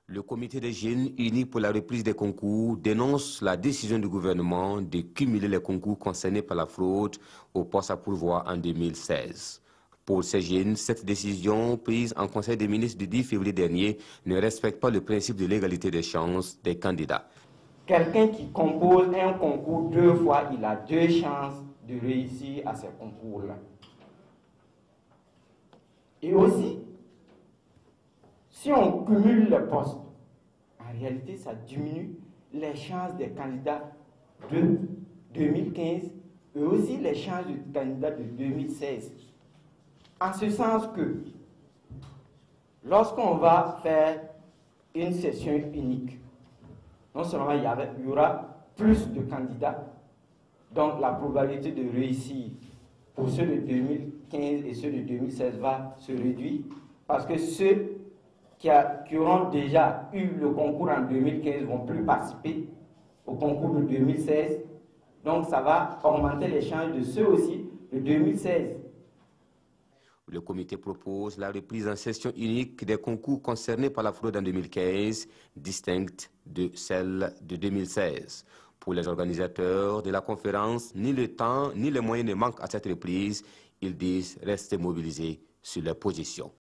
Le comité des jeunes unis pour la reprise des concours dénonce la décision du gouvernement de cumuler les concours concernés par la fraude au poste à pourvoir en 2016. Pour ces jeunes, cette décision prise en Conseil des ministres du 10 février dernier ne respecte pas le principe de l'égalité des chances des candidats. Quelqu'un qui compose un concours 2 fois, il a 2 chances de réussir à ces concours-là. Et aussi, si on cumule les postes, en réalité, ça diminue les chances des candidats de 2015 et aussi les chances des candidats de 2016. En ce sens que, lorsqu'on va faire une session unique, non seulement il y aura plus de candidats, donc la probabilité de réussir pour ceux de 2015 et ceux de 2016 va se réduire, parce que ceux qui auront déjà eu le concours en 2015 vont plus participer au concours de 2016. Donc ça va augmenter les chances de ceux aussi de 2016. Le comité propose la reprise en session unique des concours concernés par la fraude en 2015, distincte de celle de 2016. Pour les organisateurs de la conférence, ni le temps ni les moyens ne manquent à cette reprise. Ils disent rester mobilisés sur leur position.